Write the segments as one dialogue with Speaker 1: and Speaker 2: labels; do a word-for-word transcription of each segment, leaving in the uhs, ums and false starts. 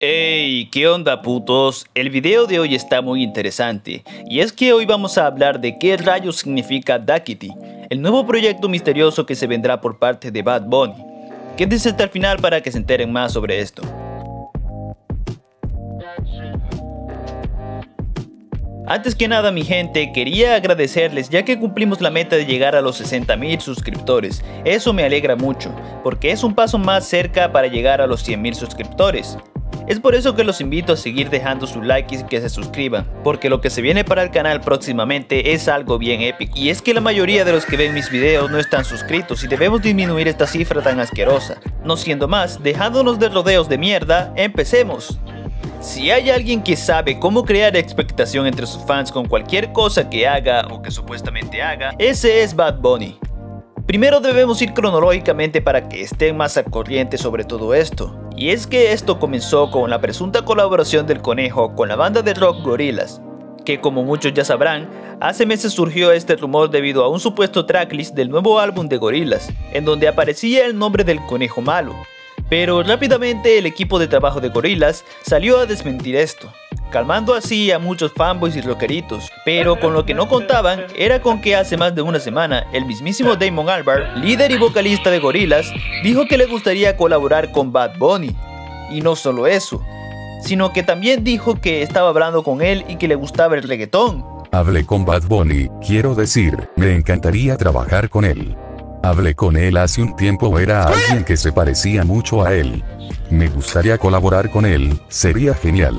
Speaker 1: Hey, ¿qué onda putos? El video de hoy está muy interesante, y es que hoy vamos a hablar de qué rayos significa Daquiti, el nuevo proyecto misterioso que se vendrá por parte de Bad Bunny. Quédense hasta el final para que se enteren más sobre esto. Antes que nada mi gente, quería agradecerles ya que cumplimos la meta de llegar a los sesenta mil suscriptores. Eso me alegra mucho, porque es un paso más cerca para llegar a los cien mil suscriptores. Es por eso que los invito a seguir dejando su like y que se suscriban, porque lo que se viene para el canal próximamente es algo bien épico. Y es que la mayoría de los que ven mis videos no están suscritos y debemos disminuir esta cifra tan asquerosa. No siendo más, dejándonos de rodeos de mierda, empecemos. Si hay alguien que sabe cómo crear expectación entre sus fans con cualquier cosa que haga o que supuestamente haga, ese es Bad Bunny. Primero debemos ir cronológicamente para que estén más al corriente sobre todo esto. Y es que esto comenzó con la presunta colaboración del Conejo con la banda de rock Gorillaz, que como muchos ya sabrán, hace meses surgió este rumor debido a un supuesto tracklist del nuevo álbum de Gorillaz, en donde aparecía el nombre del Conejo Malo. Pero rápidamente el equipo de trabajo de Gorillaz salió a desmentir esto, calmando así a muchos fanboys y rockeritos, pero con lo que no contaban era con que hace más de una semana el mismísimo Damon Albarn, líder y vocalista de Gorillaz, dijo que le gustaría colaborar con Bad Bunny. Y no solo eso, sino que también dijo que estaba hablando con él y que le gustaba el reggaetón.
Speaker 2: Hablé con Bad Bunny, quiero decir, me encantaría trabajar con él. Hablé con él hace un tiempo, era alguien que se parecía mucho a él. Me gustaría colaborar con él, sería genial.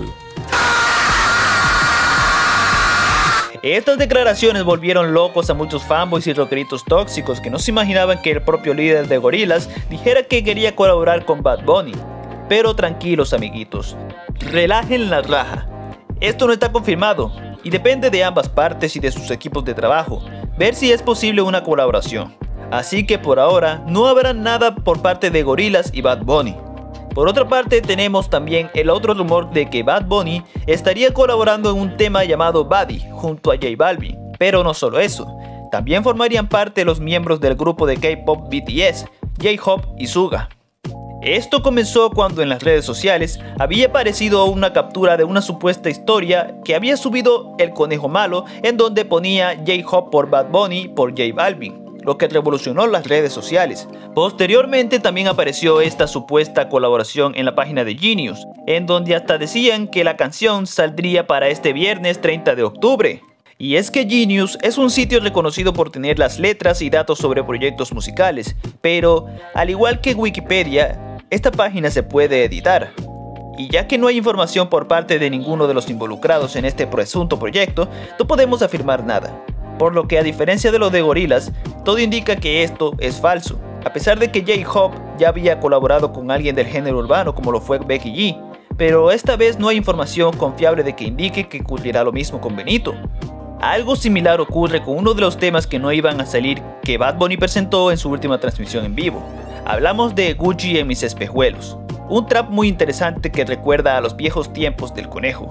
Speaker 1: Estas declaraciones volvieron locos a muchos fanboys y rockeritos tóxicos que no se imaginaban que el propio líder de Gorillaz dijera que quería colaborar con Bad Bunny. Pero tranquilos amiguitos, relajen la raja. Esto no está confirmado y depende de ambas partes y de sus equipos de trabajo, ver si es posible una colaboración. Así que por ahora no habrá nada por parte de Gorillaz y Bad Bunny. Por otra parte tenemos también el otro rumor de que Bad Bunny estaría colaborando en un tema llamado Buddy junto a J Balvin. Pero no solo eso, también formarían parte los miembros del grupo de K-pop B T S, J-Hope y Suga. Esto comenzó cuando en las redes sociales había aparecido una captura de una supuesta historia que había subido el Conejo Malo, en donde ponía J-Hope por Bad Bunny por J Balvin, lo que revolucionó las redes sociales. Posteriormente también apareció esta supuesta colaboración en la página de Genius, en donde hasta decían que la canción saldría para este viernes treinta de octubre. Y es que Genius es un sitio reconocido por tener las letras y datos sobre proyectos musicales, pero al igual que Wikipedia, esta página se puede editar. Y ya que no hay información por parte de ninguno de los involucrados en este presunto proyecto, no podemos afirmar nada. Por lo que a diferencia de lo de Gorillaz, todo indica que esto es falso, a pesar de que J-Hope ya había colaborado con alguien del género urbano como lo fue Becky G, pero esta vez no hay información confiable de que indique que ocurrirá lo mismo con Benito. Algo similar ocurre con uno de los temas que no iban a salir que Bad Bunny presentó en su última transmisión en vivo. Hablamos de Gucci en mis espejuelos, un trap muy interesante que recuerda a los viejos tiempos del Conejo.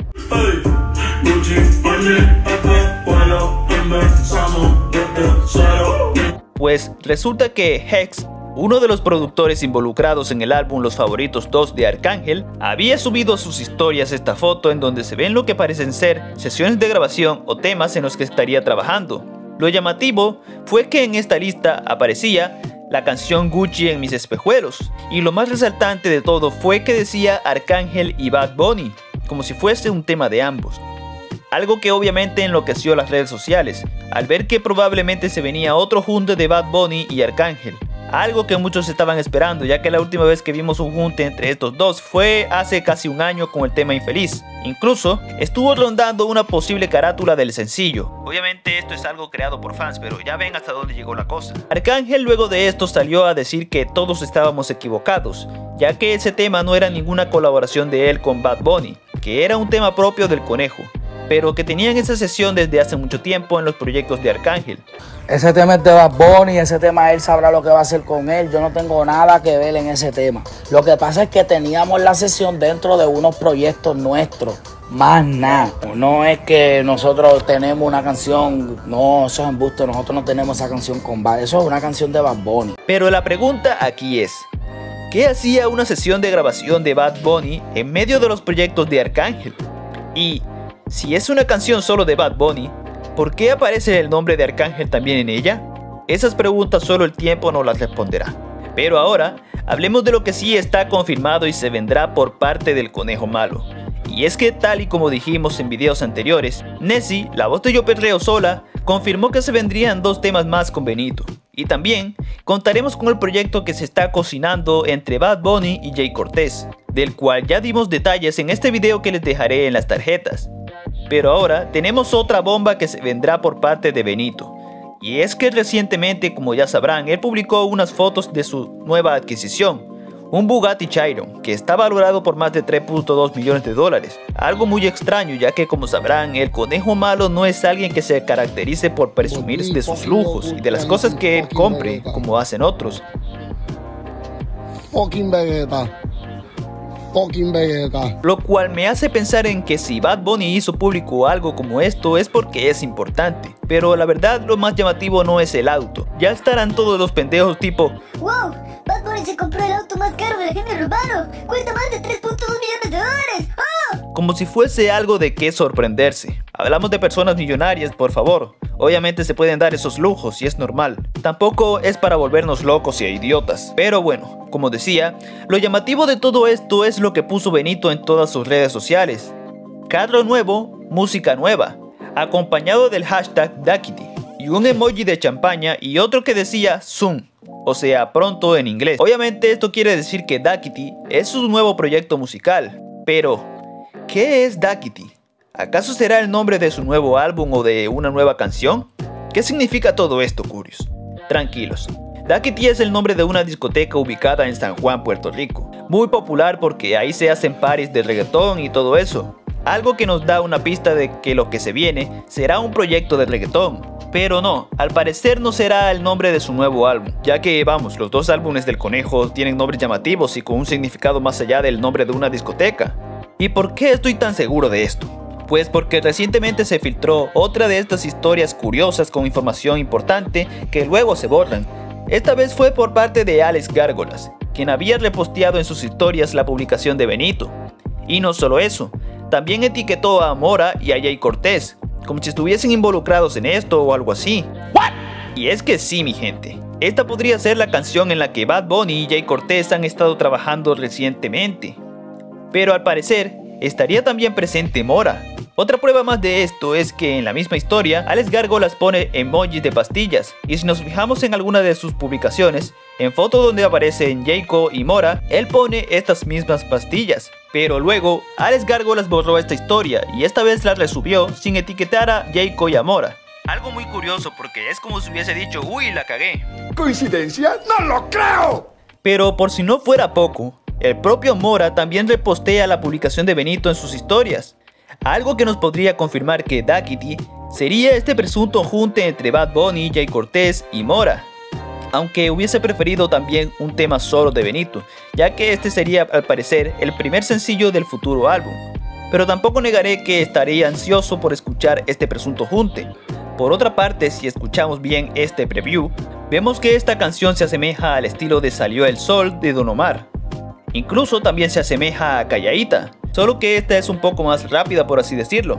Speaker 1: Pues resulta que Hex, uno de los productores involucrados en el álbum Los Favoritos dos de Arcángel, había subido a sus historias esta foto en donde se ven lo que parecen ser sesiones de grabación o temas en los que estaría trabajando. Lo llamativo fue que en esta lista aparecía la canción Gucci en mis espejuelos, y lo más resaltante de todo fue que decía Arcángel y Bad Bunny, como si fuese un tema de ambos. Algo que obviamente enloqueció las redes sociales, al ver que probablemente se venía otro junte de Bad Bunny y Arcángel. Algo que muchos estaban esperando, ya que la última vez que vimos un junte entre estos dos fue hace casi un año con el tema Infeliz. Incluso estuvo rondando una posible carátula del sencillo. Obviamente esto es algo creado por fans, pero ya ven hasta dónde llegó la cosa. Arcángel luego de esto salió a decir que todos estábamos equivocados, ya que ese tema no era ninguna colaboración de él con Bad Bunny, que era un tema propio del Conejo, pero que tenían esa sesión desde hace mucho tiempo en los proyectos de Arcángel.
Speaker 3: Ese tema es de Bad Bunny, ese tema él sabrá lo que va a hacer con él, yo no tengo nada que ver en ese tema. Lo que pasa es que teníamos la sesión dentro de unos proyectos nuestros, más nada. No es que nosotros tenemos una canción, no, eso es embuste, nosotros no tenemos esa canción con Bad, eso es una canción de Bad Bunny.
Speaker 1: Pero la pregunta aquí es, ¿Qué hacía una sesión de grabación de Bad Bunny en medio de los proyectos de Arcángel? Y, si es una canción solo de Bad Bunny, ¿por qué aparece el nombre de Arcángel también en ella? Esas preguntas solo el tiempo nos las responderá. Pero ahora, hablemos de lo que sí está confirmado y se vendrá por parte del Conejo Malo. Y es que, tal y como dijimos en videos anteriores, Nessie, la voz de Yo Perreo Sola, confirmó que se vendrían dos temas más con Benito. Y también contaremos con el proyecto que se está cocinando entre Bad Bunny y Jay Cortés, del cual ya dimos detalles en este video que les dejaré en las tarjetas. Pero ahora tenemos otra bomba que se vendrá por parte de Benito. Y es que recientemente, como ya sabrán, él publicó unas fotos de su nueva adquisición, un Bugatti Chiron, que está valorado por más de tres punto dos millones de dólares. Algo muy extraño, ya que como sabrán, el Conejo Malo no es alguien que se caracterice por presumir de sus lujos y de las cosas que él compre, como hacen otros.
Speaker 4: Fucking Vegeta. Fucking Vegeta.
Speaker 1: Lo cual me hace pensar en que si Bad Bunny hizo público algo como esto es porque es importante. Pero la verdad, lo más llamativo no es el auto. Ya estarán todos los pendejos tipo:
Speaker 5: ¡Wow! Bad Bunny se compró el auto más caro del género urbano. Cuesta más de tres punto dos millones de dólares. ¡Oh!
Speaker 1: Como si fuese algo de qué sorprenderse. Hablamos de personas millonarias, por favor. Obviamente se pueden dar esos lujos y es normal. Tampoco es para volvernos locos y idiotas. Pero bueno, como decía, lo llamativo de todo esto es lo que puso Benito en todas sus redes sociales. Carro nuevo, música nueva, acompañado del hashtag Daquiti y un emoji de champaña y otro que decía Soon, o sea, pronto en inglés. Obviamente esto quiere decir que Daquiti es su nuevo proyecto musical. Pero, ¿qué es Daquiti? ¿Acaso será el nombre de su nuevo álbum o de una nueva canción? ¿Qué significa todo esto, Curios? Tranquilos, Daquiti es el nombre de una discoteca ubicada en San Juan, Puerto Rico. Muy popular porque ahí se hacen parties de reggaetón y todo eso. Algo que nos da una pista de que lo que se viene será un proyecto de reggaetón. Pero no, al parecer no será el nombre de su nuevo álbum, ya que vamos, los dos álbumes del Conejo tienen nombres llamativos y con un significado más allá del nombre de una discoteca. ¿Y por qué estoy tan seguro de esto? Pues porque recientemente se filtró otra de estas historias curiosas con información importante que luego se borran. Esta vez fue por parte de Alex Gárgolas, quien había reposteado en sus historias la publicación de Benito. Y no solo eso, también etiquetó a Mora y a Jay Cortés, como si estuviesen involucrados en esto o algo así. ¿What? Y es que sí, mi gente, esta podría ser la canción en la que Bad Bunny y Jay Cortés han estado trabajando recientemente. Pero al parecer, estaría también presente Mora. Otra prueba más de esto es que en la misma historia, Alex Gárgolas pone emojis de pastillas, y si nos fijamos en alguna de sus publicaciones, en foto donde aparecen Jayco y Mora, él pone estas mismas pastillas. Pero luego, Alex Gárgolas borró esta historia y esta vez la resubió sin etiquetar a Jayco y a Mora. Algo muy curioso porque es como si hubiese dicho: uy, la cagué.
Speaker 4: ¿Coincidencia? ¡No lo creo!
Speaker 1: Pero por si no fuera poco, el propio Mora también repostea la publicación de Benito en sus historias. Algo que nos podría confirmar que Daquiti sería este presunto junte entre Bad Bunny, Jay Cortés y Mora. Aunque hubiese preferido también un tema solo de Benito, ya que este sería al parecer el primer sencillo del futuro álbum. Pero tampoco negaré que estaría ansioso por escuchar este presunto junte. Por otra parte, si escuchamos bien este preview, vemos que esta canción se asemeja al estilo de Salió el Sol de Don Omar. Incluso también se asemeja a Calladita, solo que esta es un poco más rápida, por así decirlo.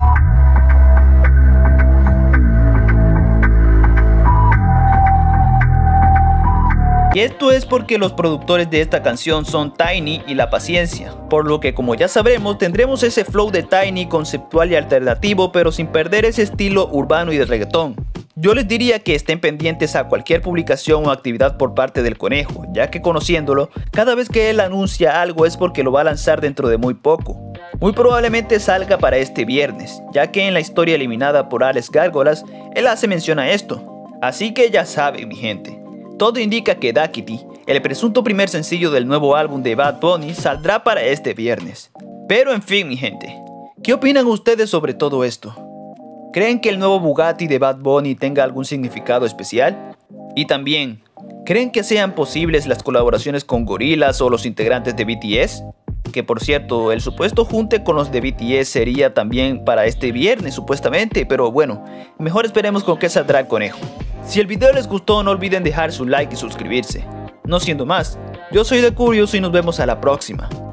Speaker 1: Y esto es porque los productores de esta canción son Tiny y La Paciencia, por lo que, como ya sabremos, tendremos ese flow de Tiny conceptual y alternativo, pero sin perder ese estilo urbano y de reggaetón. Yo les diría que estén pendientes a cualquier publicación o actividad por parte del Conejo, ya que conociéndolo, cada vez que él anuncia algo es porque lo va a lanzar dentro de muy poco. Muy probablemente salga para este viernes, ya que en la historia eliminada por Alex Gárgolas, él hace mención a esto. Así que ya saben, mi gente, todo indica que Daquiti, el presunto primer sencillo del nuevo álbum de Bad Bunny, saldrá para este viernes. Pero en fin, mi gente, ¿qué opinan ustedes sobre todo esto? ¿Creen que el nuevo Bugatti de Bad Bunny tenga algún significado especial? Y también, ¿creen que sean posibles las colaboraciones con Gorillaz o los integrantes de B T S? Que por cierto, el supuesto junte con los de B T S sería también para este viernes supuestamente, pero bueno, mejor esperemos con qué saldrá el Conejo. Si el video les gustó, no olviden dejar su like y suscribirse. No siendo más, Yo soy The Curioso y nos vemos a la próxima.